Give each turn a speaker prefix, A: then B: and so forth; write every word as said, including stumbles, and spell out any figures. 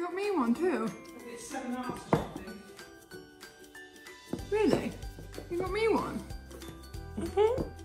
A: got me one too.
B: It's seven hours or something.
A: Really? You got me one?
C: Mm-hmm.